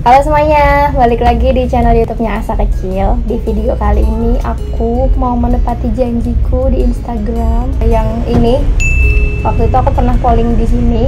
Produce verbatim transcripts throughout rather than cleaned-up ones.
Halo semuanya, balik lagi di channel YouTube-nya Asa Kecil. Di video kali ini aku mau menepati janjiku di Instagram yang ini. Waktu itu aku pernah polling di sini.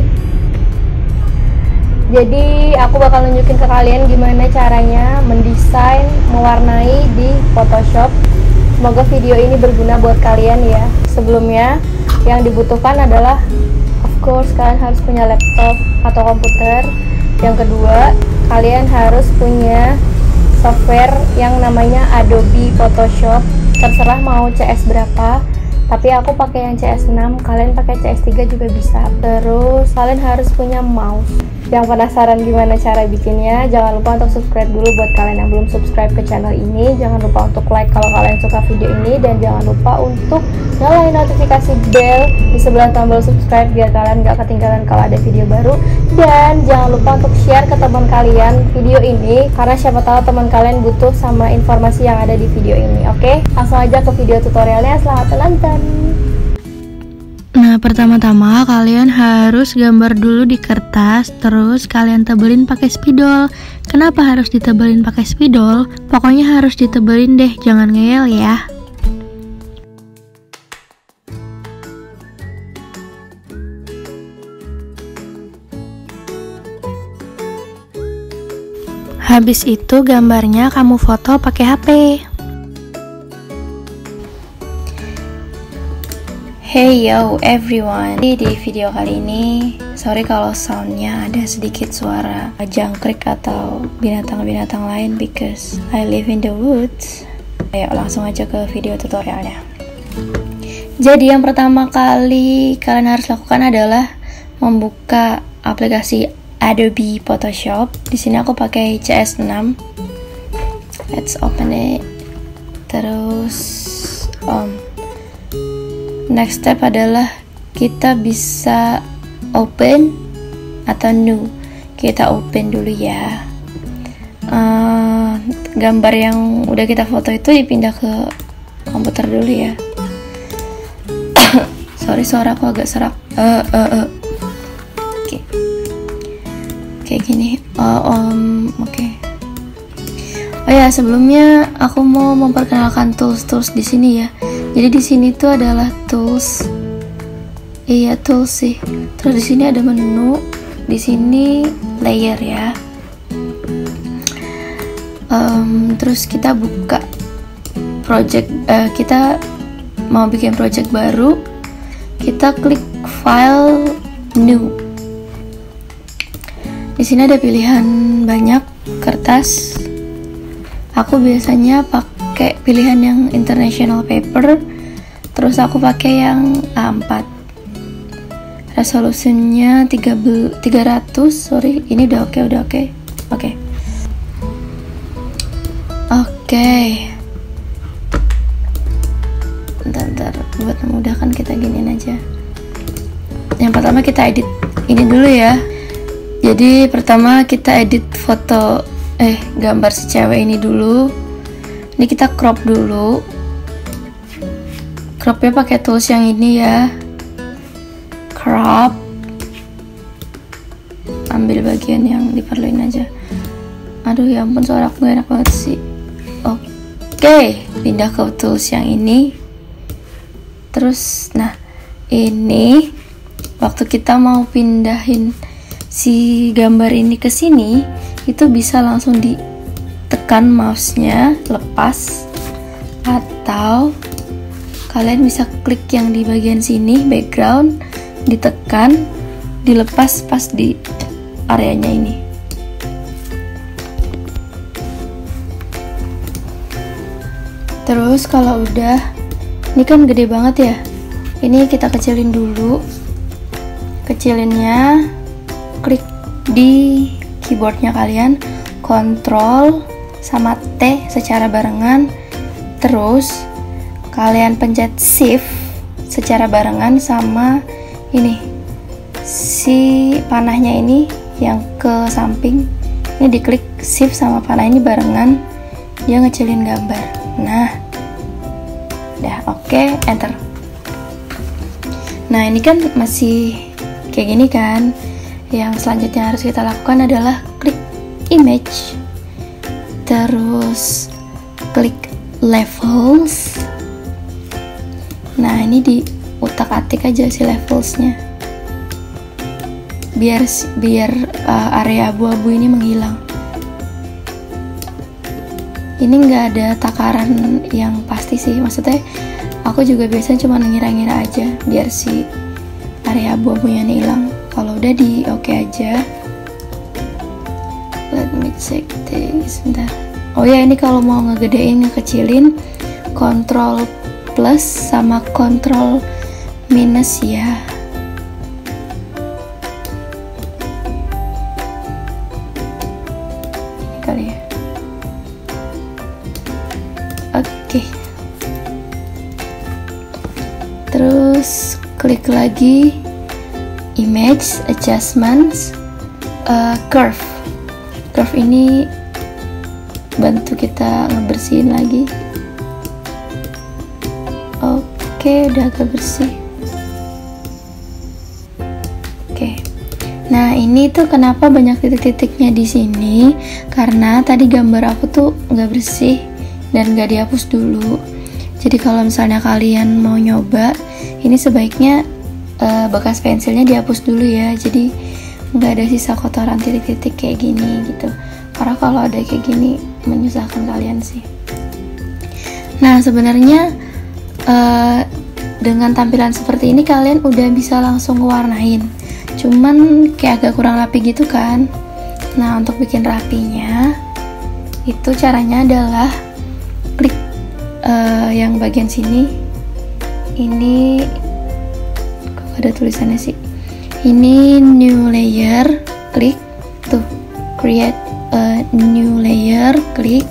Jadi aku bakal nunjukin ke kalian gimana caranya mendesain, mewarnai di Photoshop. Semoga video ini berguna buat kalian ya. Sebelumnya yang dibutuhkan adalah, of course, kalian harus punya laptop atau komputer. Yang kedua, kalian harus punya software yang namanya Adobe Photoshop. Terserah mau C S berapa, tapi aku pakai yang C S enam, kalian pakai C S tiga juga bisa. Terus kalian harus punya mouse. Yang penasaran gimana cara bikinnya, jangan lupa untuk subscribe dulu buat kalian yang belum subscribe ke channel ini. Jangan lupa untuk like kalau kalian suka video ini, dan jangan lupa untuk nyalain notifikasi bell di sebelah tombol subscribe biar kalian gak ketinggalan kalau ada video baru. Dan jangan lupa untuk share ke teman kalian video ini, karena siapa tahu teman kalian butuh sama informasi yang ada di video ini. Oke, langsung aja ke video tutorialnya. Selamat menonton. Nah, pertama-tama kalian harus gambar dulu di kertas, terus kalian tebelin pakai spidol. Kenapa harus ditebelin pakai spidol? Pokoknya harus ditebelin deh, jangan ngeyel ya. Habis itu gambarnya kamu foto pakai H P. Hey yo everyone, di video kali ini sorry kalau soundnya ada sedikit suara jangkrik atau binatang-binatang lain, because I live in the woods. Ayo langsung aja ke video tutorialnya. Jadi yang pertama kali kalian harus lakukan adalah membuka aplikasi Adobe Photoshop. Di sini aku pakai C S enam. Let's open it. Terus um next step adalah kita bisa open atau new. Kita open dulu ya. Uh, gambar yang udah kita foto itu dipindah ke komputer dulu ya. Sorry, suara aku agak serak. Uh, uh, uh. Oke, okay. Kayak gini. Uh, um, Oke. Okay. Oh ya, sebelumnya aku mau memperkenalkan tools-tools di sini ya. Jadi di sini tuh adalah tools. Iya, tools sih. Terus di sini ada menu, di sini layer ya. Um, terus kita buka project, uh, kita mau bikin project baru. Kita klik file new. Di sini ada pilihan banyak kertas. Aku biasanya pakai pilihan yang international paper, terus aku pakai yang A empat. Resolusinya tiga ratus, sorry, ini udah oke, udah oke. Oke. Oke. Bentar, bentar, buat memudahkan kita giniin aja. Yang pertama kita edit ini dulu ya. Jadi pertama kita edit foto eh gambar si cewek ini dulu. Ini kita crop dulu. Cropnya pakai tools yang ini ya. Crop. Ambil bagian yang diperluin aja. Aduh ya ampun, suara aku gak enak banget sih. Oke, pindah ke tools yang ini. Terus nah ini waktu kita mau pindahin si gambar ini ke sini, itu bisa langsung ditekan mouse-nya, lepas, atau kalian bisa klik yang di bagian sini, background, ditekan, dilepas pas di areanya ini. Terus kalau udah, ini kan gede banget ya, ini kita kecilin dulu. Kecilinnya, klik di keyboardnya kalian, Ctrl sama T secara barengan, terus kalian pencet Shift secara barengan sama ini si panahnya ini yang ke samping, ini diklik Shift sama panah ini barengan, dia ngecilin gambar. Nah udah oke, okay, enter. Nah ini kan masih kayak gini kan. Yang selanjutnya harus kita lakukan adalah klik image, terus klik levels. Nah, ini di utak-atik aja si levelsnya, biar biar uh, area abu-abu ini menghilang. Ini nggak ada takaran yang pasti sih, maksudnya aku juga biasanya cuma ngira-ngira aja biar si area abu-abunya hilang. Kalau udah di oke okay aja. Let me check this, bentar. Oh ya, ini kalau mau ngegedein ngekecilin Ctrl plus sama Ctrl minus ya. Ini kali ya. Oke. Okay. Terus klik lagi image adjustments, uh, curve. Curve ini bantu kita ngebersihin lagi. Oke, udah agak bersih. Oke. Nah, ini tuh kenapa banyak titik-titiknya di sini? Karena tadi gambar aku tuh nggak bersih dan nggak dihapus dulu. Jadi kalau misalnya kalian mau nyoba, ini sebaiknya uh, bekas pensilnya dihapus dulu ya. Jadi nggak ada sisa kotoran titik-titik kayak gini gitu. Karena kalau ada kayak gini menyusahkan kalian sih. Nah, sebenarnya uh, dengan tampilan seperti ini kalian udah bisa langsung ngewarnain. Cuman kayak agak kurang rapi gitu kan. Nah, untuk bikin rapinya itu caranya adalah klik uh, yang bagian sini. Ini kok ada tulisannya sih? Ini new layer, klik tuh create a new layer, klik.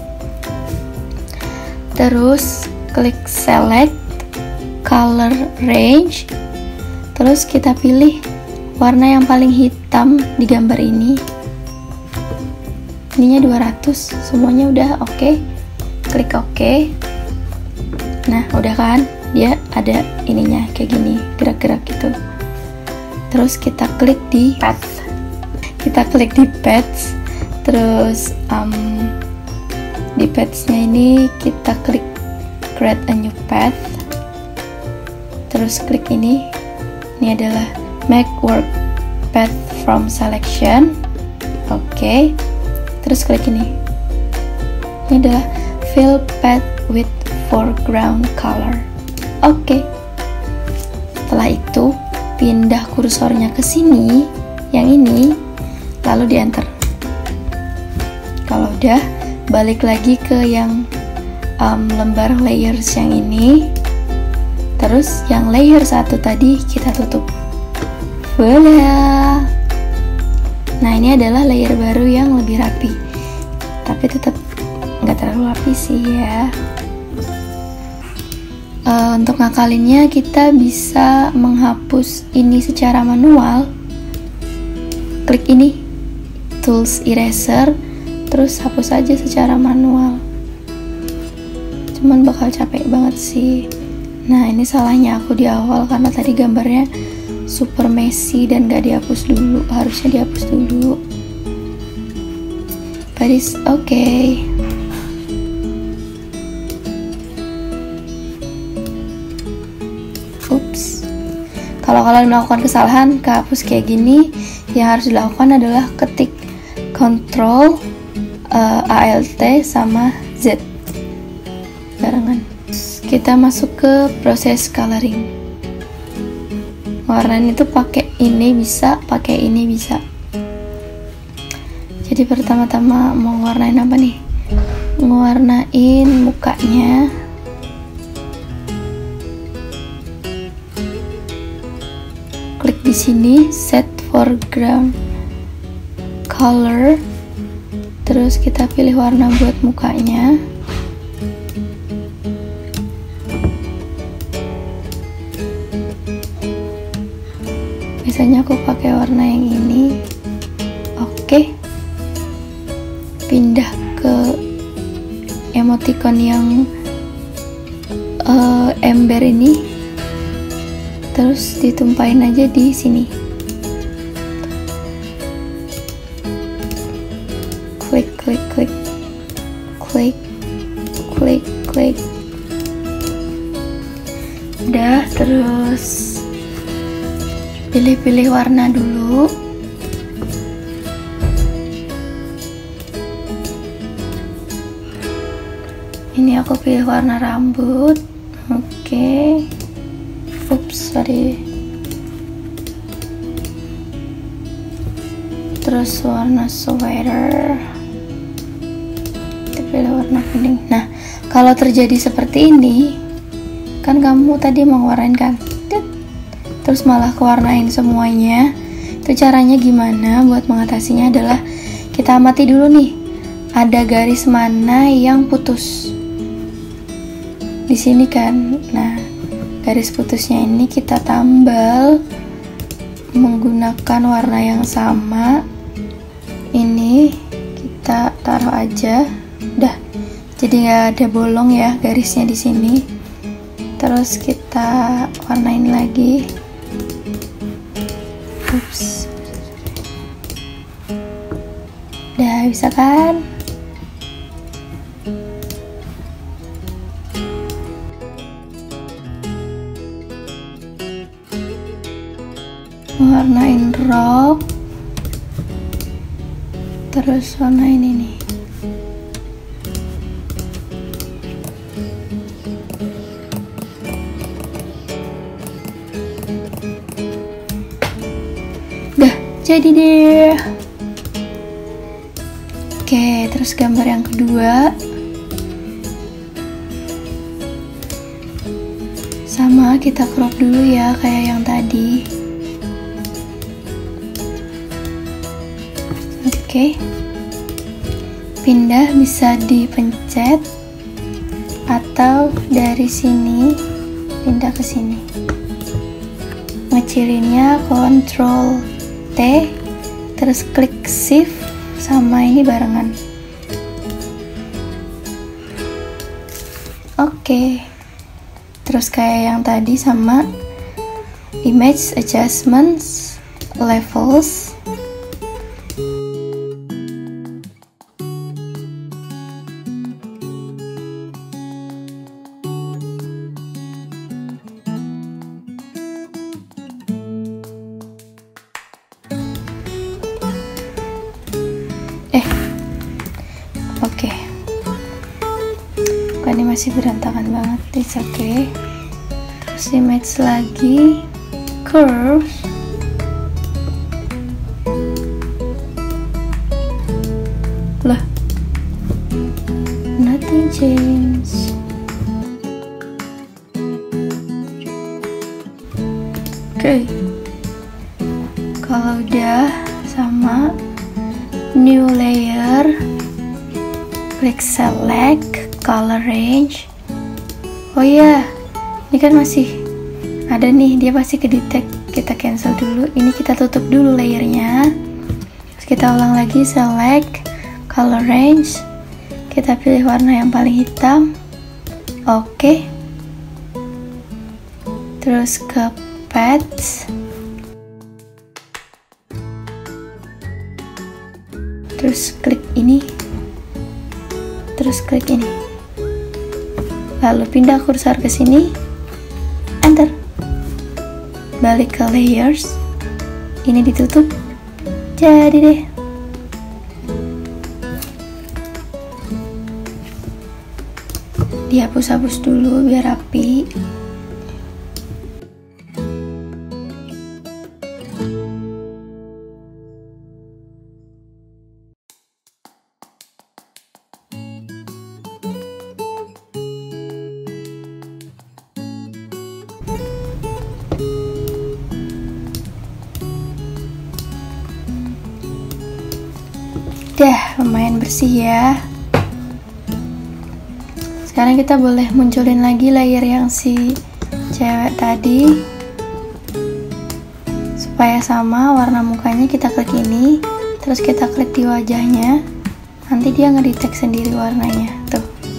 Terus klik select color range. Terus kita pilih warna yang paling hitam di gambar ini. Ininya dua ratus, semuanya udah oke. Okay. Klik oke. Okay. Nah, udah kan? Dia ada ininya kayak gini, gerak-gerak gitu. Terus kita klik di path. Kita klik di path. Terus um, di paths-nya ini kita klik create a new path. Terus klik ini. Ini adalah make work path from selection. Oke. Okay. Terus klik ini. Ini adalah fill path with foreground color. Oke. Okay. Setelah itu pindah kursornya ke sini, yang ini, lalu di enter. Kalau udah, balik lagi ke yang um, lembar layers yang ini. Terus yang layer satu tadi kita tutup. Voila. Nah, ini adalah layer baru yang lebih rapi. Tapi tetap nggak terlalu rapi sih ya. Uh, untuk ngakalinnya kita bisa menghapus ini secara manual. Klik ini, tools eraser, terus hapus aja secara manual. Cuman bakal capek banget sih. Nah, ini salahnya aku di awal karena tadi gambarnya super messy dan gak dihapus dulu. Harusnya dihapus dulu. But it's okay. Ups. Kalau kalian melakukan kesalahan kehapus kayak gini, yang harus dilakukan adalah ketik Ctrl uh, Alt sama Z barengan. Kita masuk ke proses coloring. Warnain itu pakai ini bisa, pakai ini bisa. Jadi pertama-tama mau warnain apa nih? Ngewarnain mukanya. Klik di sini set foreground color. Terus kita pilih warna buat mukanya. Biasanya aku pakai warna yang ini. Oke. Pindah ke emoticon yang uh, ember ini. Terus ditumpahin aja di sini. klik klik klik klik klik klik. Udah, terus pilih-pilih warna dulu. Ini aku pilih warna rambut. Oke, okay. Ups, sorry. Terus warna sweater, kita pilih warna kuning. Nah, kalau terjadi seperti ini, kan kamu tadi mau warnain kan, terus malah kewarnain semuanya. Itu caranya gimana buat mengatasinya adalah kita amati dulu nih, ada garis mana yang putus di sini kan. Nah, garis putusnya ini kita tambal menggunakan warna yang sama. Ini kita taruh aja, udah, jadi nggak ada bolong ya garisnya di sini. Terus kita warnain lagi. Ups, udah bisa kan? Warnain rok, terus warnain ini. Udah jadi deh. Oke, terus gambar yang kedua sama, kita crop dulu ya kayak yang tadi. Oke, pindah bisa dipencet atau dari sini pindah ke sini. Ngecilinnya Ctrl T, terus klik Shift sama ini barengan. Oke, terus kayak yang tadi sama image adjustments, levels. Eh, oke. Okay. Kok ini masih berantakan banget, it's okay. Terus image lagi, curves. Lah, nothing change. Oke, okay. Kalau udah sama, new layer, klik select color range. Oh ya, ini kan masih ada nih, dia pasti ke detect. Kita cancel dulu, ini kita tutup dulu layernya. Terus kita ulang lagi, select color range, kita pilih warna yang paling hitam. Oke, terus ke paths, terus klik ini, terus klik ini, lalu pindah kursor ke sini, enter, balik ke layers, ini ditutup, jadi deh. Dihapus-hapus dulu biar rapi. Dah, lumayan bersih ya. Sekarang kita boleh munculin lagi layer yang si cewek tadi. Supaya sama warna mukanya, kita klik ini, terus kita klik di wajahnya. Nanti dia ngedetect sendiri warnanya. Tuh.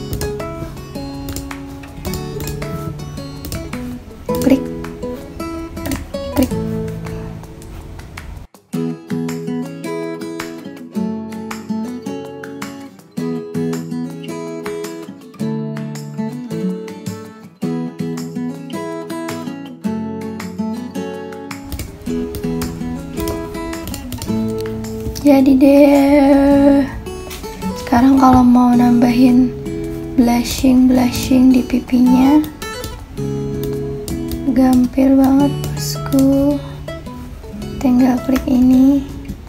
Klik. Klik. Klik. Jadi deh, sekarang kalau mau nambahin blushing blushing di pipinya, gampil banget bosku. Tinggal klik ini.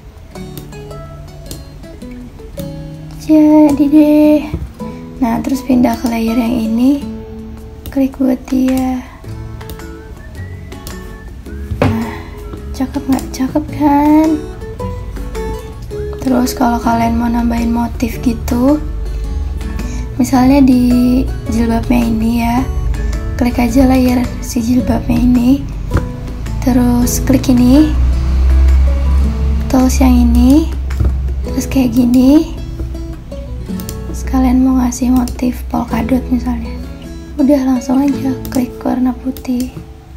Jadi deh. Nah, terus pindah ke layer yang ini, klik buat dia. Nah, cakep nggak? Cakep kan? Terus kalau kalian mau nambahin motif gitu, misalnya di jilbabnya ini ya, klik aja layer si jilbabnya ini, terus klik ini, tools yang ini, terus kayak gini. Kalian mau ngasih motif polkadot misalnya, udah langsung aja klik warna putih.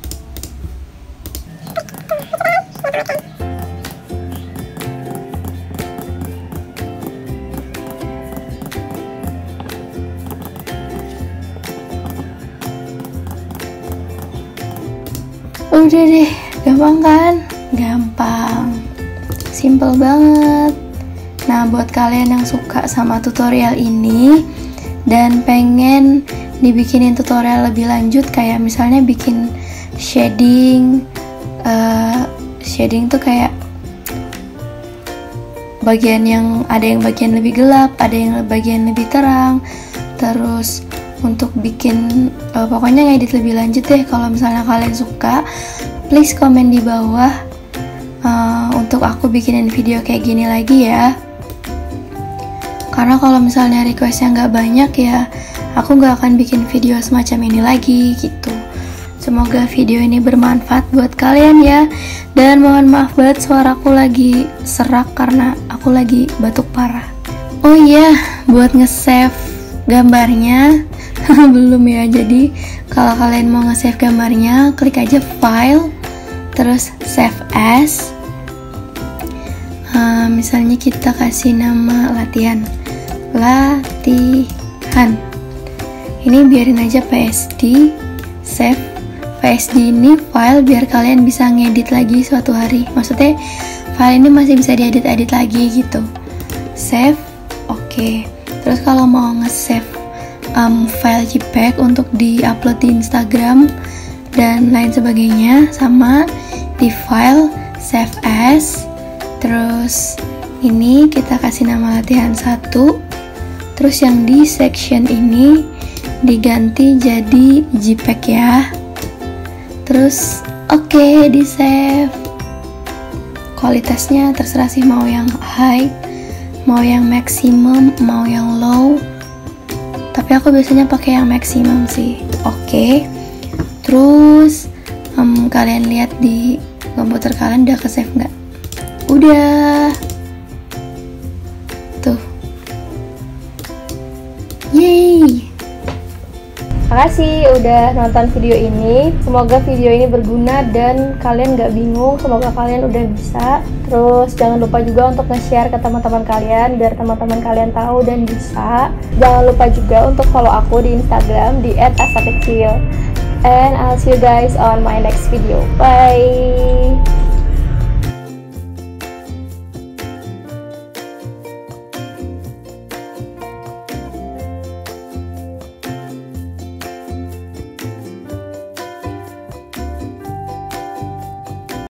Udah deh, gampang kan? Gampang, simple banget. Nah, buat kalian yang suka sama tutorial ini dan pengen dibikinin tutorial lebih lanjut, kayak misalnya bikin shading, uh, shading tuh kayak bagian yang ada yang bagian lebih gelap, ada yang bagian lebih terang. Terus untuk bikin uh, pokoknya ngedit lebih lanjut deh. Kalau misalnya kalian suka, please komen di bawah uh, untuk aku bikinin video kayak gini lagi ya. Karena kalau misalnya requestnya nggak banyak ya, aku nggak akan bikin video semacam ini lagi gitu. Semoga video ini bermanfaat buat kalian ya. Dan mohon maaf banget suaraku lagi serak karena aku lagi batuk parah. Oh iya, buat nge-save gambarnya belum ya. Jadi kalau kalian mau nge-save gambarnya, klik aja file, terus save as. Uh, misalnya kita kasih nama latihan. Latihan. Ini biarin aja P S D, save. P S D ini file biar kalian bisa ngedit lagi suatu hari. Maksudnya file ini masih bisa diedit-edit lagi gitu. Save, oke. Okay. Terus kalau mau nge-save um, file J P E G untuk di-upload di Instagram dan lain sebagainya, sama di file save as. Terus ini kita kasih nama latihan satu. Terus yang di section ini diganti jadi J P E G ya. Terus oke, okay, di save. Kualitasnya terserah sih, mau yang high, mau yang maximum, mau yang low. Tapi aku biasanya pakai yang maximum sih. Oke. Okay. Terus um, kalian lihat di komputer kalian udah ke save nggak? Udah. Tuh. Yeay. Makasih udah nonton video ini. Semoga video ini berguna dan kalian gak bingung. Semoga kalian udah bisa. Terus jangan lupa juga untuk nge-share ke teman-teman kalian biar teman-teman kalian tahu dan bisa. Jangan lupa juga untuk follow aku di Instagram di et asa kecil. And I'll see you guys on my next video. Bye.